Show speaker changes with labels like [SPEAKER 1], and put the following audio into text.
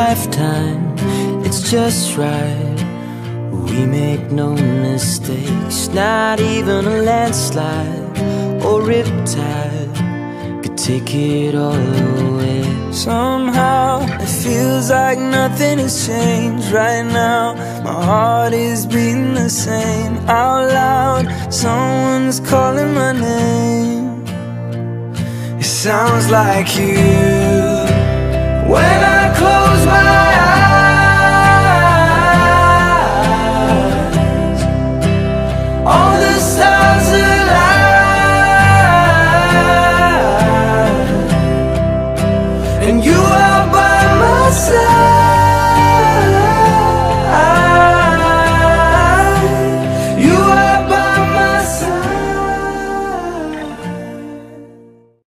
[SPEAKER 1] lifetime, it's just right. We make no mistakes, not even a landslide or riptide could take it all away. Somehow it feels like nothing has changed right now. My heart is beating the same out loud. Someone's calling my name. It sounds like you when